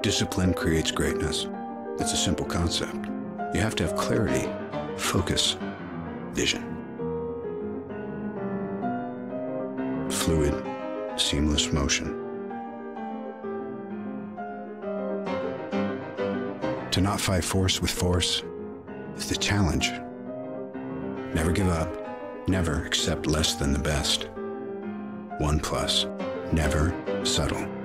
Discipline creates greatness. It's a simple concept. You have to have clarity, focus, vision. Fluid, seamless motion. To not fight force with force is the challenge. Never give up, never accept less than the best. OnePlus, never settle.